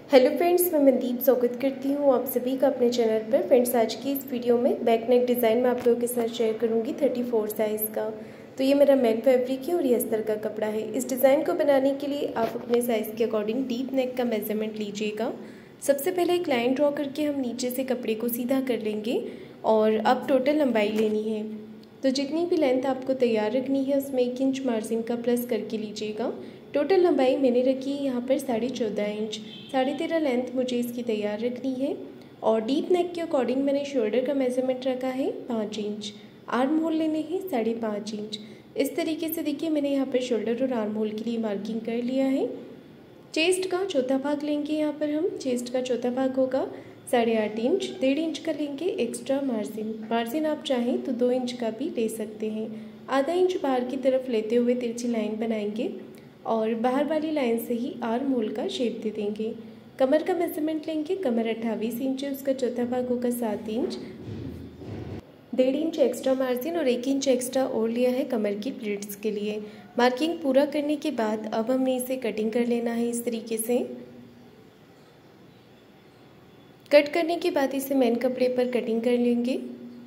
Hello friends, मैं मनदीप स्वागत करती हूँ आप सभी का अपने चैनल पर। फ्रेंड्स, आज की इस वीडियो में बैक नेक डिज़ाइन मैं आप लोगों के साथ शेयर करूँगी 34 साइज़ का। तो ये मेरा मेन फैब्रिक है और ये अस्तर का कपड़ा है। इस डिज़ाइन को बनाने के लिए आप अपने साइज़ के अकॉर्डिंग डीप नेक का मेजरमेंट लीजिएगा। सबसे पहले एक लाइन ड्रॉ करके हम नीचे से कपड़े को सीधा कर लेंगे और अब टोटल लंबाई लेनी है। तो जितनी भी लेंथ आपको तैयार रखनी है उसमें 1 इंच मार्जिन का प्लस करके लीजिएगा। टोटल लंबाई मैंने रखी है यहाँ पर 14.5 इंच। 13.5 लेंथ मुझे इसकी तैयार रखनी है। और डीप नेक के अकॉर्डिंग मैंने शोल्डर का मेजरमेंट रखा है 5 इंच। आर्म होल लेने हैं 5.5 इंच। इस तरीके से देखिए मैंने यहाँ पर शोल्डर और आर्म होल के लिए मार्किंग कर लिया है। चेस्ट का चौथा भाग लेंगे। यहाँ पर हम चेस्ट का चौथा भाग होगा 8.5 इंच। 1.5 इंच का लेंगे एक्स्ट्रा मार्जिन आप चाहें तो 2 इंच का भी ले सकते हैं। आधा इंच बाहर की तरफ लेते हुए तिरछी लाइन बनाएंगे और बाहर वाली लाइन से ही आर्म होल का शेप दे देंगे। कमर का मेजरमेंट लेंगे। कमर 28 इंच है, उसका चौथा भाग होगा 7 इंच। 1.5 इंच एक्स्ट्रा मार्जिन और 1 इंच एक्स्ट्रा और लिया है कमर की प्लीट्स के लिए। मार्किंग पूरा करने के बाद अब हमने इसे कटिंग कर लेना है इस तरीके से। कट करने के बाद इसे मेन कपड़े पर कटिंग कर लेंगे।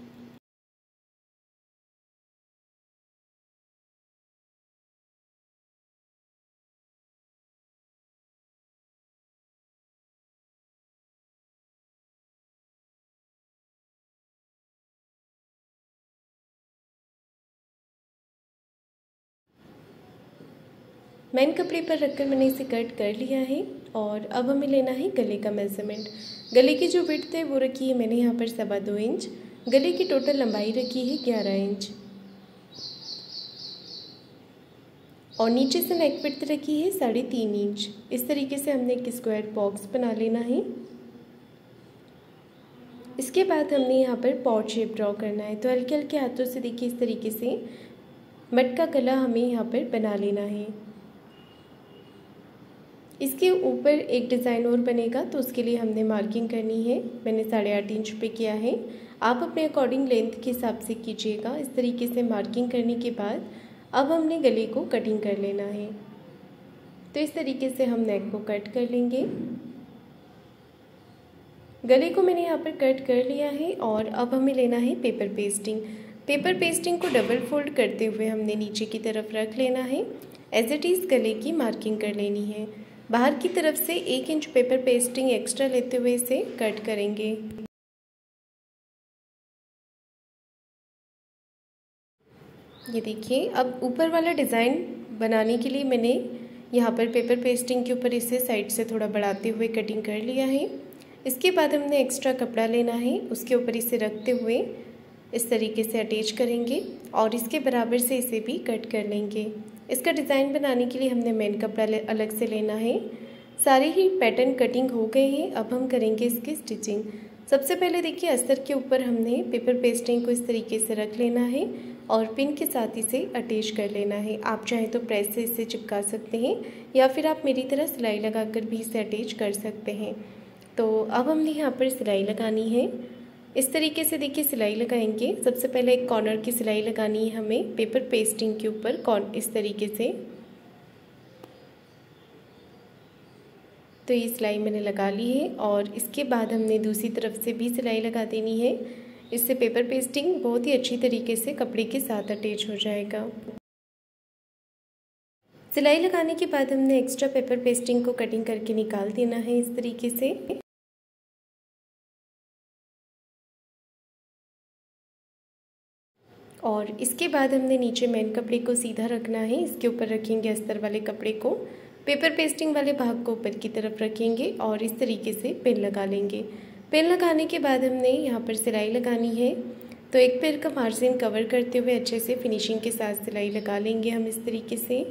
मेन कपड़े पर रखकर मैंने इसे कट कर लिया है और अब हमें लेना है गले का मेजरमेंट। गले की जो विड्थ है वो रखी है मैंने यहाँ पर 2.25 इंच। गले की टोटल लंबाई रखी है 11 इंच और नीचे से नेक विड्थ रखी है 3.5 इंच। इस तरीके से हमने एक स्क्वायर बॉक्स बना लेना है। इसके बाद हमने यहाँ पर पॉट शेप ड्रॉ करना है। तो हल्के हल्के हाथों से देखिए इस तरीके से मटका गला हमें यहाँ पर बना लेना है। इसके ऊपर एक डिज़ाइन और बनेगा तो उसके लिए हमने मार्किंग करनी है। मैंने 8.5 इंच पे किया है। आप अपने अकॉर्डिंग लेंथ के हिसाब से कीजिएगा। इस तरीके से मार्किंग करने के बाद अब हमने गले को कटिंग कर लेना है। तो इस तरीके से हम नेक को कट कर लेंगे। गले को मैंने यहाँ पर कट कर लिया है और अब हमें लेना है पेपर पेस्टिंग। पेपर पेस्टिंग को डबल फोल्ड करते हुए हमने नीचे की तरफ रख लेना है। एज इट इज़ गले की मार्किंग कर लेनी है। बाहर की तरफ से 1 इंच पेपर पेस्टिंग एक्स्ट्रा लेते हुए इसे कट करेंगे। ये देखिए, अब ऊपर वाला डिज़ाइन बनाने के लिए मैंने यहाँ पर पेपर पेस्टिंग के ऊपर इसे साइड से थोड़ा बढ़ाते हुए कटिंग कर लिया है। इसके बाद हमने एक्स्ट्रा कपड़ा लेना है, उसके ऊपर इसे रखते हुए इस तरीके से अटैच करेंगे और इसके बराबर से इसे भी कट कर लेंगे। इसका डिज़ाइन बनाने के लिए हमने मेन कपड़ा अलग से लेना है। सारे ही पैटर्न कटिंग हो गए हैं। अब हम करेंगे इसकी स्टिचिंग। सबसे पहले देखिए अस्तर के ऊपर हमने पेपर पेस्टिंग को इस तरीके से रख लेना है और पिन के साथ इसे अटैच कर लेना है। आप चाहें तो प्रेस से इसे चिपका सकते हैं या फिर आप मेरी तरह सिलाई लगाकर भी इसे अटैच कर सकते हैं। तो अब हमने यहाँ पर सिलाई लगानी है। इस तरीके से देखिए सिलाई लगाएंगे। सबसे पहले एक कॉर्नर की सिलाई लगानी है हमें पेपर पेस्टिंग के ऊपर इस तरीके से। तो ये सिलाई मैंने लगा ली है और इसके बाद हमने दूसरी तरफ से भी सिलाई लगा देनी है। इससे पेपर पेस्टिंग बहुत ही अच्छी तरीके से कपड़े के साथ अटैच हो जाएगा। सिलाई लगाने के बाद हमने एक्स्ट्रा पेपर पेस्टिंग को कटिंग करके निकाल देना है इस तरीके से। और इसके बाद हमने नीचे मेन कपड़े को सीधा रखना है। इसके ऊपर रखेंगे अस्तर वाले कपड़े को, पेपर पेस्टिंग वाले भाग को ऊपर की तरफ रखेंगे और इस तरीके से पिन लगा लेंगे। पिन लगाने के बाद हमने यहाँ पर सिलाई लगानी है। तो एक पैर का मार्जिन कवर करते हुए अच्छे से फिनिशिंग के साथ सिलाई लगा लेंगे हम इस तरीके से।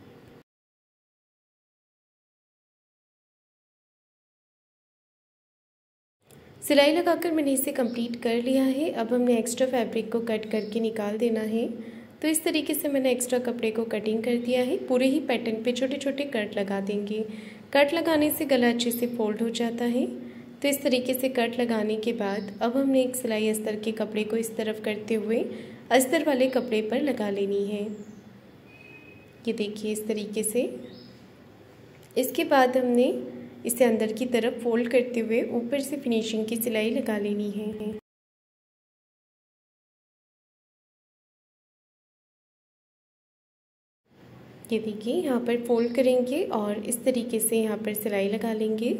सिलाई लगाकर मैंने इसे कंप्लीट कर लिया है। अब हमने एक्स्ट्रा फैब्रिक को कट करके निकाल देना है। तो इस तरीके से मैंने एक्स्ट्रा कपड़े को कटिंग कर दिया है। पूरे ही पैटर्न पे छोटे छोटे कट लगा देंगे। कट लगाने से गला अच्छे से फोल्ड हो जाता है। तो इस तरीके से कट लगाने के बाद अब हमने एक सिलाई अस्तर के कपड़े को इस तरफ करते हुए अस्तर वाले कपड़े पर लगा लेनी है। ये देखिए इस तरीके से। इसके बाद हमने इसे अंदर की तरफ फोल्ड करते हुए ऊपर से फिनिशिंग की सिलाई लगा लेनी है। ये देखिए यहाँ पर फोल्ड करेंगे और इस तरीके से यहाँ पर सिलाई लगा लेंगे।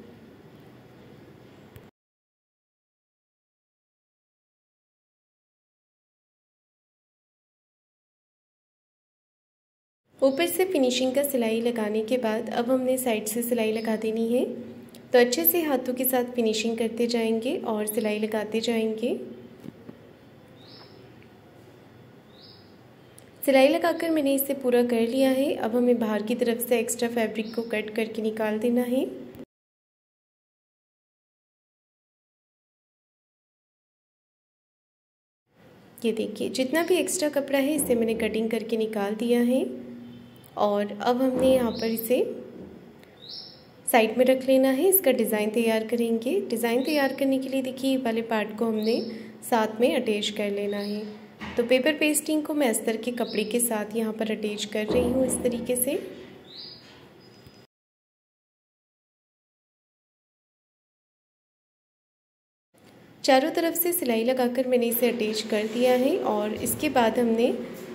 ऊपर से फिनिशिंग का सिलाई लगाने के बाद अब हमने साइड से सिलाई लगा देनी है। तो अच्छे से हाथों के साथ फिनिशिंग करते जाएंगे और सिलाई लगाते जाएंगे। सिलाई लगाकर मैंने इसे पूरा कर लिया है। अब हमें बाहर की तरफ से एक्स्ट्रा फैब्रिक को कट करके निकाल देना है। ये देखिए जितना भी एक्स्ट्रा कपड़ा है इसे मैंने कटिंग करके निकाल दिया है और अब हमने यहाँ पर इसे साइड में रख लेना है। इसका डिज़ाइन तैयार करेंगे। डिज़ाइन तैयार करने के लिए देखिए ये वाले पार्ट को हमने साथ में अटैच कर लेना है। तो पेपर पेस्टिंग को मैं अस्तर के कपड़े के साथ यहाँ पर अटैच कर रही हूँ इस तरीके से। चारों तरफ से सिलाई लगाकर मैंने इसे अटैच कर दिया है और इसके बाद हमने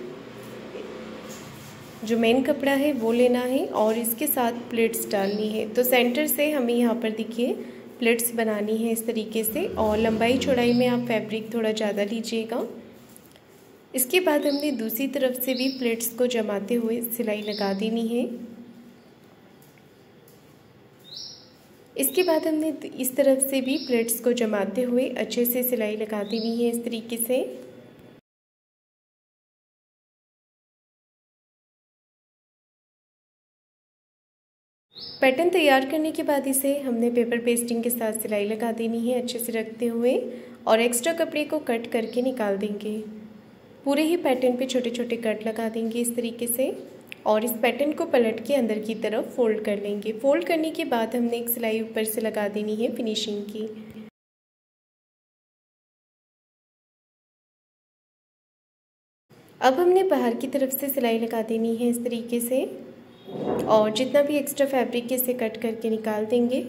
जो मेन कपड़ा है वो लेना है और इसके साथ प्लेट्स डालनी है। तो सेंटर से हमें यहाँ पर देखिए प्लेट्स बनानी है इस तरीके से और लंबाई चौड़ाई में आप फैब्रिक थोड़ा ज़्यादा लीजिएगा। इसके बाद हमने दूसरी तरफ से भी प्लेट्स को जमाते हुए सिलाई लगा देनी है। इसके बाद हमने इस तरफ से भी प्लेट्स को जमाते हुए अच्छे से सिलाई लगा देनी है इस तरीके से। पैटर्न तैयार करने के बाद इसे हमने पेपर पेस्टिंग के साथ सिलाई लगा देनी है अच्छे से रखते हुए और एक्स्ट्रा कपड़े को कट करके निकाल देंगे। पूरे ही पैटर्न पे छोटे छोटे कट लगा देंगे इस तरीके से और इस पैटर्न को पलट के अंदर की तरफ फोल्ड कर लेंगे। फोल्ड करने के बाद हमने एक सिलाई ऊपर से लगा देनी है फिनिशिंग की। अब हमने बाहर की तरफ से सिलाई लगा देनी है इस तरीके से और जितना भी एक्स्ट्रा फैब्रिक है इसे कट करके निकाल देंगे।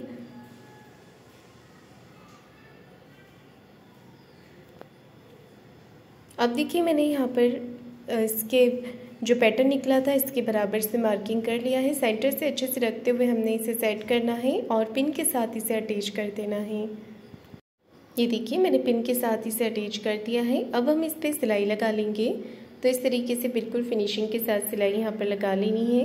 अब देखिए मैंने यहाँ पर इसके जो पैटर्न निकला था इसके बराबर से मार्किंग कर लिया है। सेंटर से अच्छे से रखते हुए हमने इसे सेट करना है और पिन के साथ इसे अटैच कर देना है। ये देखिए मैंने पिन के साथ इसे अटैच कर दिया है। अब हम इस पर सिलाई लगा लेंगे। तो इस तरीके से बिल्कुल फिनिशिंग के साथ सिलाई यहाँ पर लगा लेनी है।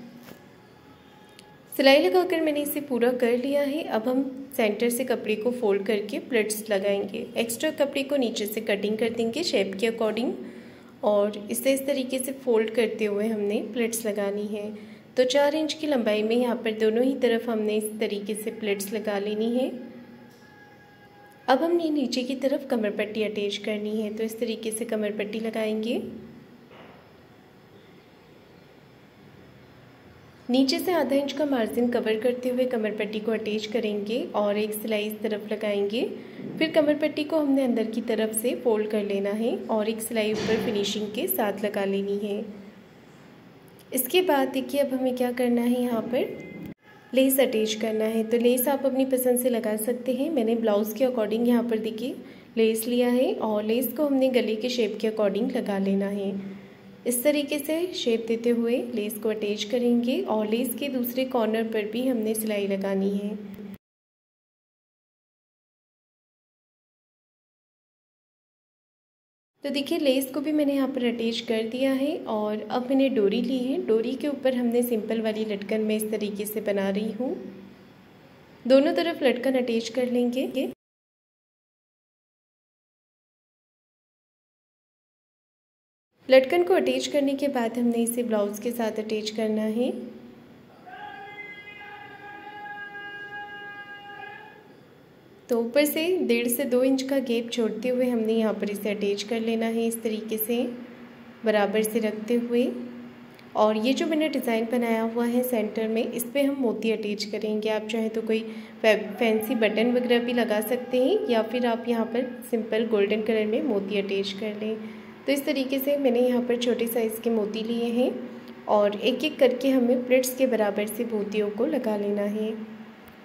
सिलाई लगाकर मैंने इसे पूरा कर लिया है। अब हम सेंटर से कपड़े को फोल्ड करके प्लेट्स लगाएंगे। एक्स्ट्रा कपड़े को नीचे से कटिंग कर देंगे शेप के अकॉर्डिंग और इसे इस तरीके से फोल्ड करते हुए हमने प्लेट्स लगानी है। तो 4 इंच की लंबाई में यहाँ पर दोनों ही तरफ हमने इस तरीके से प्लेट्स लगा लेनी है। अब हमने नीचे की तरफ कमर पट्टी अटैच करनी है। तो इस तरीके से कमर पट्टी लगाएंगे। नीचे से आधा इंच का मार्जिन कवर करते हुए कमर पट्टी को अटैच करेंगे और एक सिलाई इस तरफ लगाएंगे। फिर कमर पट्टी को हमने अंदर की तरफ से फोल्ड कर लेना है और एक सिलाई ऊपर फिनिशिंग के साथ लगा लेनी है। इसके बाद देखिए अब हमें क्या करना है, यहाँ पर लेस अटैच करना है। तो लेस आप अपनी पसंद से लगा सकते हैं। मैंने ब्लाउज़ के अकॉर्डिंग यहाँ पर देखिए लेस लिया है और लेस को हमने गले के शेप के अकॉर्डिंग लगा लेना है। इस तरीके से शेप देते हुए लेस को अटैच करेंगे और लेस के दूसरे कॉर्नर पर भी हमने सिलाई लगानी है। तो देखिए लेस को भी मैंने यहाँ पर अटैच कर दिया है और अब मैंने डोरी ली है। डोरी के ऊपर हमने सिंपल वाली लटकन मैं इस तरीके से बना रही हूँ। दोनों तरफ लटकन अटैच कर लेंगे। लटकन को अटैच करने के बाद हमने इसे ब्लाउज़ के साथ अटैच करना है। तो ऊपर से 1.5 से 2 इंच का गैप छोड़ते हुए हमने यहाँ पर इसे अटैच कर लेना है इस तरीके से बराबर से रखते हुए। और ये जो मैंने डिज़ाइन बनाया हुआ है सेंटर में, इस पर हम मोती अटैच करेंगे। आप चाहें तो कोई फैंसी बटन वगैरह भी लगा सकते हैं या फिर आप यहाँ पर सिंपल गोल्डन कलर में मोती अटैच कर लें। तो इस तरीके से मैंने यहाँ पर छोटे साइज़ के मोती लिए हैं और एक एक करके हमें प्लेट्स के बराबर से मोतियों को लगा लेना है।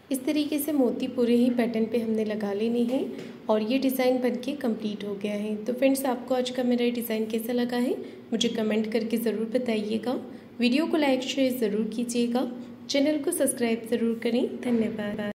इस तरीके से मोती पूरे ही पैटर्न पे हमने लगा लेने हैं और ये डिज़ाइन बनके कंप्लीट हो गया है। तो फ्रेंड्स, आपको आज का मेरा डिज़ाइन कैसा लगा है मुझे कमेंट करके ज़रूर बताइएगा। वीडियो को लाइक शेयर ज़रूर कीजिएगा, चैनल को सब्सक्राइब ज़रूर करें। धन्यवाद।